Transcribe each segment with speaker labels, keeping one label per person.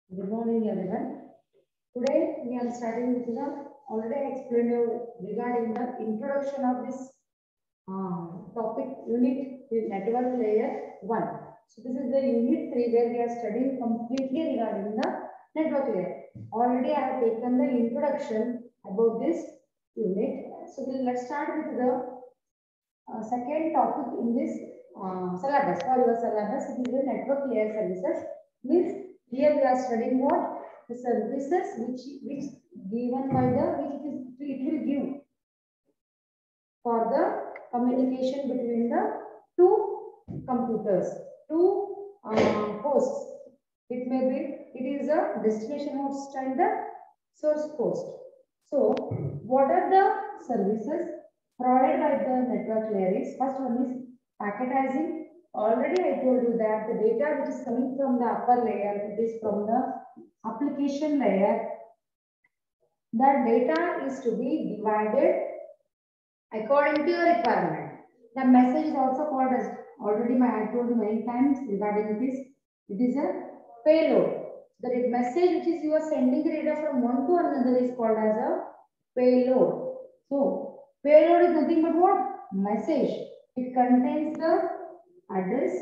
Speaker 1: Good morning, everyone. Today we are starting with the already explained regarding the introduction of this topic unit with network layer 1. So this is the unit 3 where we are studying completely regarding the network layer. Already I have taken the introduction about this unit. So let's start with the second topic in this syllabus. For your syllabus, it is the network layer services. Means here we are studying what the services which given by the it will give for the communication between the two computers, two hosts. It may be it is a destination host and the source host. So, what are the services provided by the network layer? Is first one is packetizing. Already I told you that the data which is coming from the upper layer, it is from the application layer. That data is to be divided according to your requirement. The message is also called as already I told you many times regarding this. It is a payload. The message which is you are sending the data from one to another is called as a payload. So payload is nothing but what? Message. It contains the address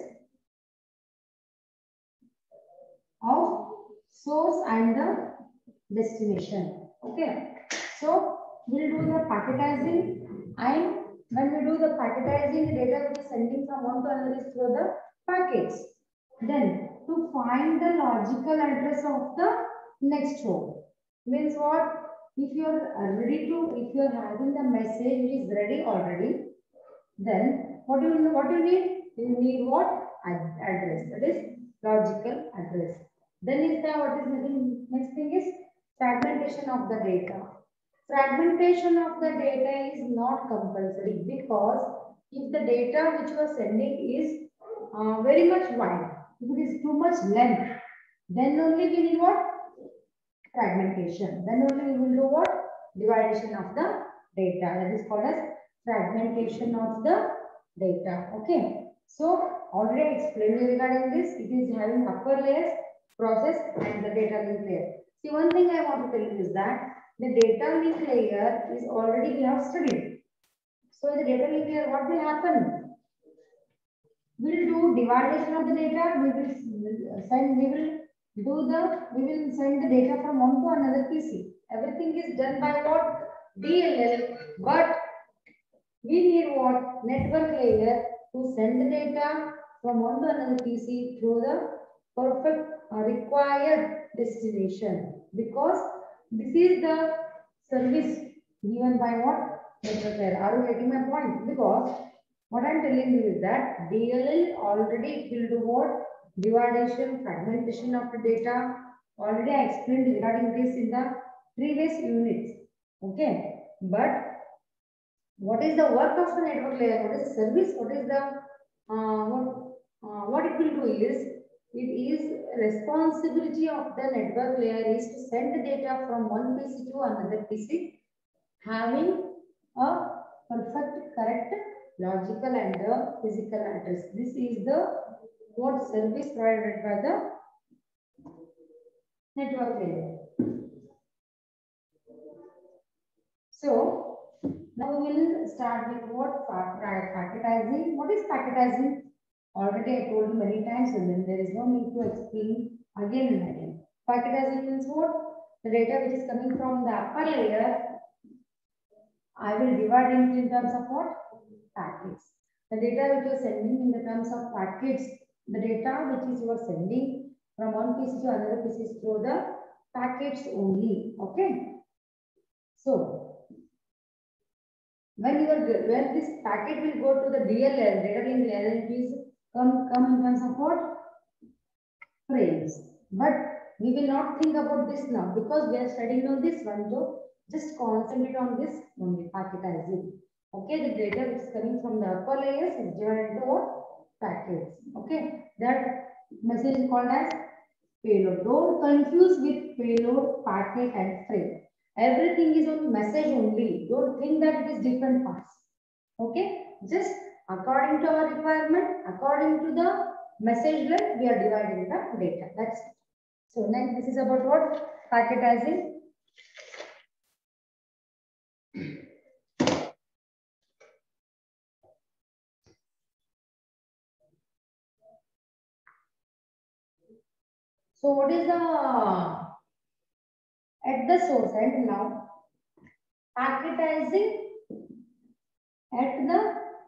Speaker 1: of source and the destination. Okay. So we'll do the packetizing, and when we do the packetizing, the data which is sending from one to another is through the packets. Then to find the logical address of the next hop means what? If you are if you are having the message which is ready already, then what you need? You need what? Address. That is logical address. Then is the what is next thing is fragmentation of the data. Fragmentation of the data is not compulsory because if the data which you are sending is very much wide, if it is too much length, then only we need what? Fragmentation. Then only we will do what? Division of the data. That is called as fragmentation of the data. Okay. So already I explained regarding this. It is having upper layers, process, and the data link layer. See, one thing I want to tell you is that the data link layer is already we have studied. So in the data link layer, what will happen? We will do division of the data. We will send the data from one to another PC. Everything is done by what? DLL. But we need what? Network layer to send the data from one to another PC through the perfect required destination. Because this is the service given by what? Network layer. Are you getting my point? Because what I'm telling you is that DLL already will do what? Division, fragmentation of the data. Already I explained regarding this in the previous units. Okay. But what is the work of the network layer? What is the service? What is the what it will do is it is responsibility of the network layer is to send the data from one PC to another PC having a perfect correct logical and the physical address. This is the what service provided by the network layer. So now we will start with what packetizing. What is packetizing? Already I told you many times, and then there is no need to explain again and again. Packetizing means what? The data which is coming from the upper layer, I will divide it in terms of what? Packets. The data which you are sending in the terms of packets, the data which is you are sending from one PC to another PC is through the packets only. Okay. So when this packet will go to the DLL, data link layer, it is come in terms of what? Frames. But we will not think about this now because we are studying on this one. So just concentrate on this only packetizing. Okay, the data which is coming from the upper layers is divided into what? Packets. Okay, that message is called as payload. Don't confuse with payload, packet, and frame. Everything is on message only. Don't think that it is different parts. Okay, just according to our requirement, according to the message length, we are dividing the data. That's it. So next, this is about what? Packetizing. So what is the at the source end now? Packetizing at the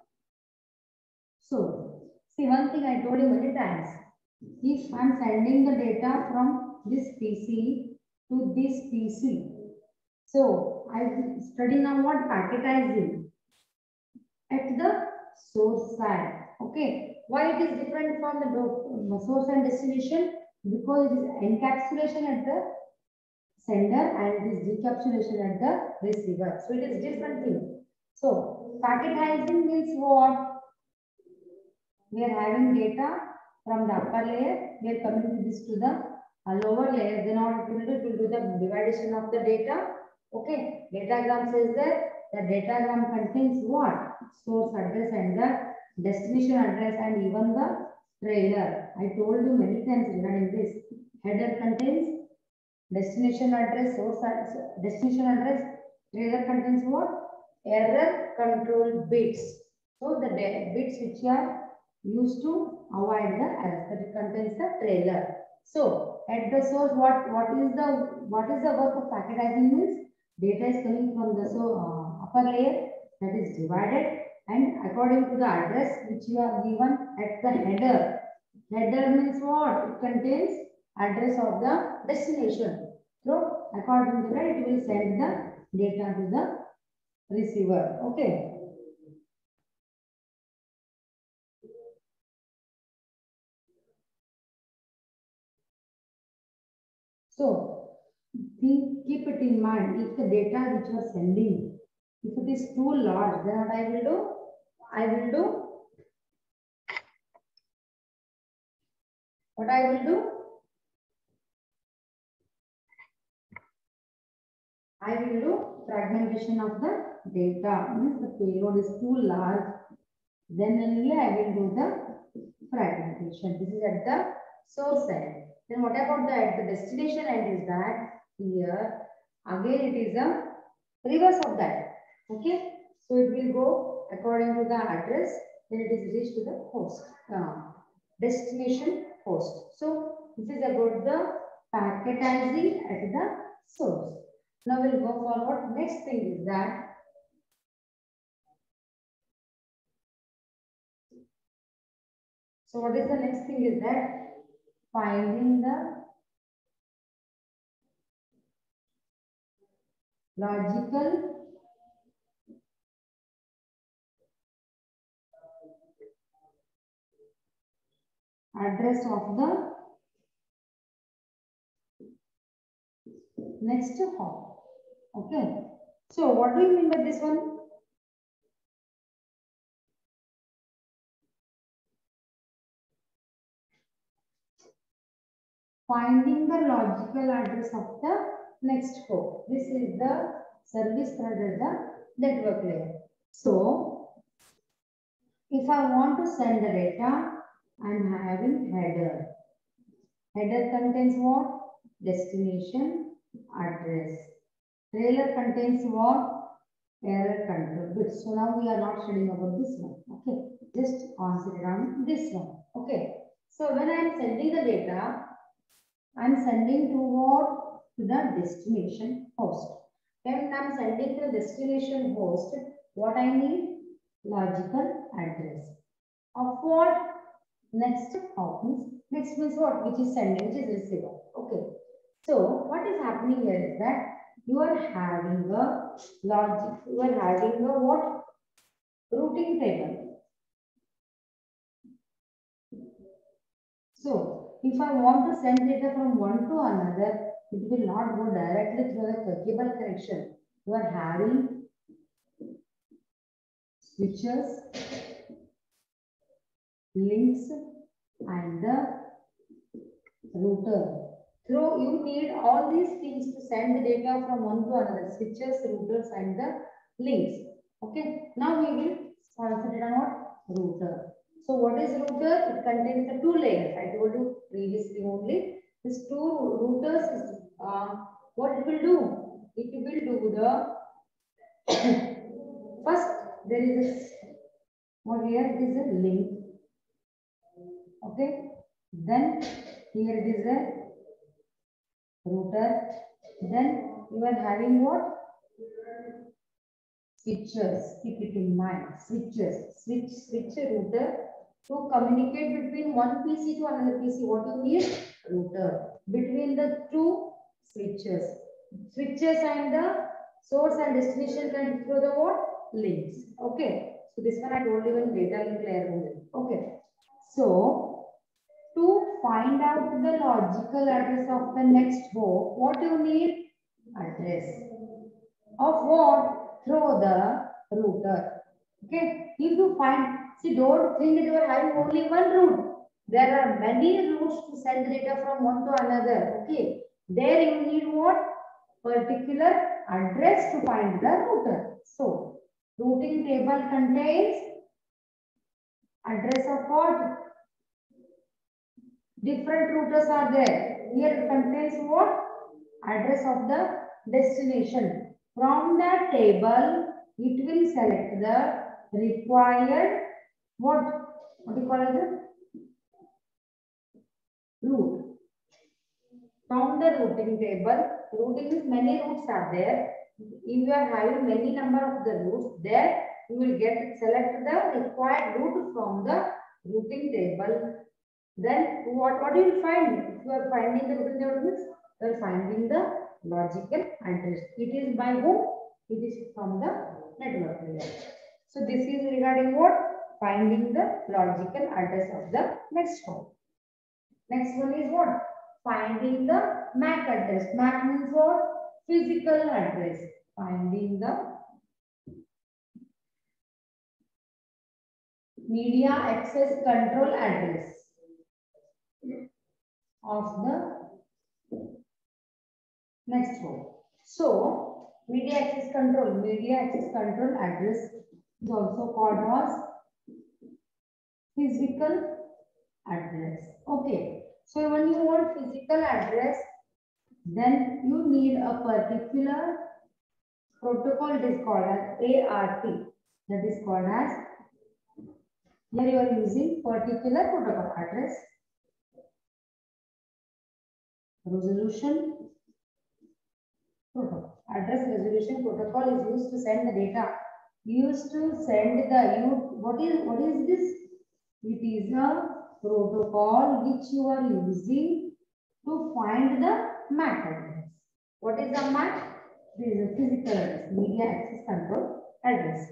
Speaker 1: source. See, one thing I told you many times. If I'm sending the data from this PC to this PC, so I study now what? Packetizing at the source side. Okay. Why it is different from the source and destination? Because it is encapsulation at the sender and it is decapsulation at the receiver. So it is different thing. So packetizing means what? We are having data from the upper layer. We are coming this to the lower layer. Then what it will do the division of the data. Okay. Datagram says that the datagram contains what? Source address and the destination address and even the trailer. I told you many times regarding this. Header contains destination address, destination address, trailer contains what? Error control bits. So the bits which are used to avoid the error, that it contains the trailer. So at the source, what is the work of packetizing means? Data is coming from the upper layer, that is divided, and according to the address which you are given at the header. Header means what? It contains address of the destination. So according to that, it will send the data to the receiver. Okay. So keep it in mind, if the data which you are sending, if it is too large, then what I will do? I will do what I will do? I will do fragmentation of the data. Means the payload is too large, then only I will do the fragmentation. This is at the source end. Then what about the at the destination end is that here again it is a reverse of that. Okay, so it will go according to the address, then it is reached to the host, destination host. So this is about the packetizing at the source. Now we'll go forward. Next thing is that so what is the next thing is that finding the logical address of the next hop. Okay. So what do you mean by this one? Finding the logical address of the next hop. This is the service thread at the network layer. So if I want to send the data, I'm having header. Header contains what? Destination address. Trailer contains what? Error control bits. So now we are not studying about this one. Okay, just concentrate on this one. Okay. So when I am sending the data, I am sending to what? To the destination host. When I am sending to the destination host, what I need? Logical address. Of what? Next hop means next means what? Which is sending, which is receiver. Okay. So what is happening here is that you are having a logic, you are having a what? Routing table. So if I want to send data from one to another, it will not go directly through the cable connection. You are having switches, links, and the router. So you need all these things to send the data from one to another, switches, routers, and the links. Okay. Now we will concentrate on what? Router. So what is router? It contains the two layers. I told you previously only. These two routers, what it will do? It will do the first there is this what here it is a link. Okay, then here it is a router. Then you are having what? Switches. Keep it in mind. Switches. Switch router to communicate between one PC to another PC. What you need? Router. Between the two switches. Switches and the source and destination can through the what? Links. Okay. So this one I told you in data link layer. Okay. So to find out the logical address of the next hop, what you need? Address of what? Through the router. Okay. If you find, see, don't think that you are having only one route. There are many routes to send data from one to another. Okay. There you need what? Particular address to find the router. So, routing table contains address of what? Different routers are there. Here it contains what? Address of the destination. From that table, it will select the required what do you call it? Route. From the routing table, routing is many routes are there. If you are having many number of the routes, there you will select the required route from the routing table. Then what you will find? If you are finding the routing table, you are finding the logical address. It is by whom? It is from the network layer. So this is regarding what? Finding the logical address of the next hop. Next one is what? Finding the MAC address. MAC means what? Physical address. Finding the media access control address of the next one. So, media access control address is also called as physical address. Okay. So, when you want physical address, then you need a particular protocol that is called as ARP. That is called as, here you are using particular protocol address, resolution protocol. Address resolution protocol is used to send the data. Used to send the what is this? It is a protocol which you are using to find the MAC address. What is the MAC? This is a physical address, media access control address.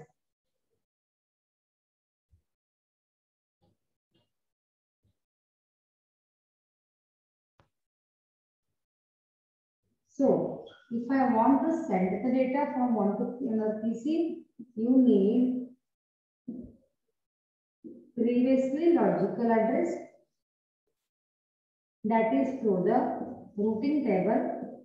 Speaker 1: So, if I want to send the data from one to another PC, you need previously logical address, that is through the routing table.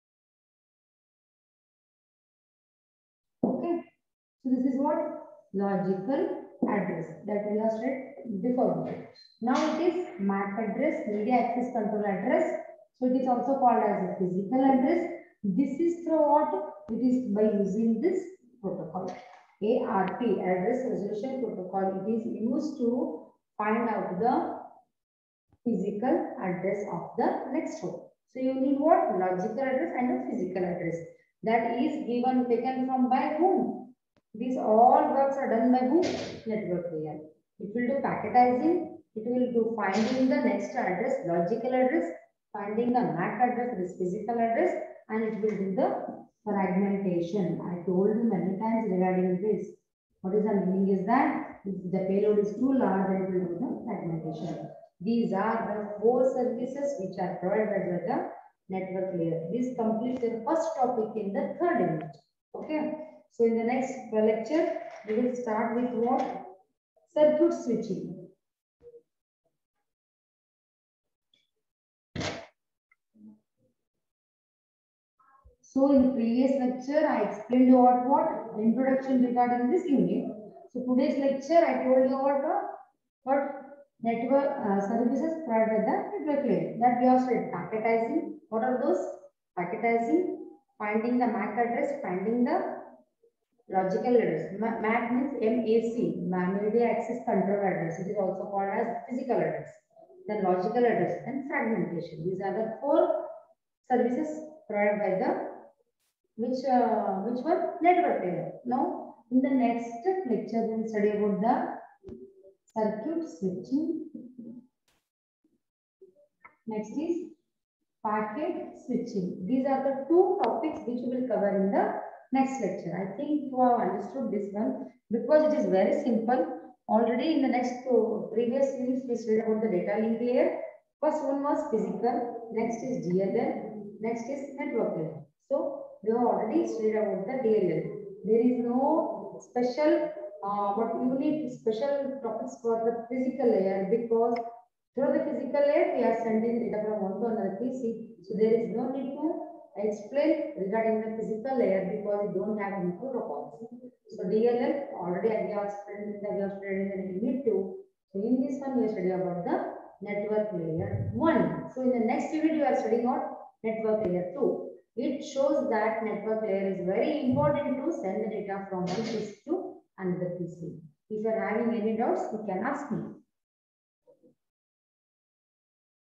Speaker 1: Okay. So this is what? Logical address that we have said before. Now it is MAC address, media access control address. So it is also called as a physical address. This is through what? It is by using this protocol. ARP, address resolution protocol. It is used to find out the physical address of the next hop. So you need what? Logical address and a physical address. That is taken from by whom? These all works are done by whom? Network layer. It will do packetizing. It will do finding the next address, logical address, finding the MAC address, this physical address, and it will do the fragmentation. I told you many times regarding this. What is the meaning is that if the payload is too large, then it will do the fragmentation. These are the 4 services which are provided by the network layer. This completes your first topic in the 3rd unit. Okay. So in the next lecture, we will start with what? Circuit switching. So in the previous lecture, I explained what introduction regarding this unit. So today's lecture, I told you what network services provided by the network layer. That we have said packetizing. What are those? Packetizing, finding the MAC address, finding the logical address. MAC means MAC, Media Access Control Address. It is also called as physical address. Then logical address and fragmentation. These are the four services provided by the which were network layer. Now, in the next lecture, we will study about the circuit switching. Next is packet switching. These are the two topics which we will cover in the next lecture. I think you have understood this one because it is very simple. Already in the next previous units we studied about the data link layer. First one was physical, next is DLL, next is network layer. So we have already studied about the DLL. There is no special but you need special topics for the physical layer because through the physical layer, we are sending data from one to another PC. So there is no need to explain regarding the physical layer because we don't have any protocols. So DLL already we have studied in the unit 2. So in this one, we are studying about the network layer 1. So in the next unit, we are studying about network layer 2. It shows that network layer is very important to send the data from one PC to another PC. If you are having any doubts, you can ask me.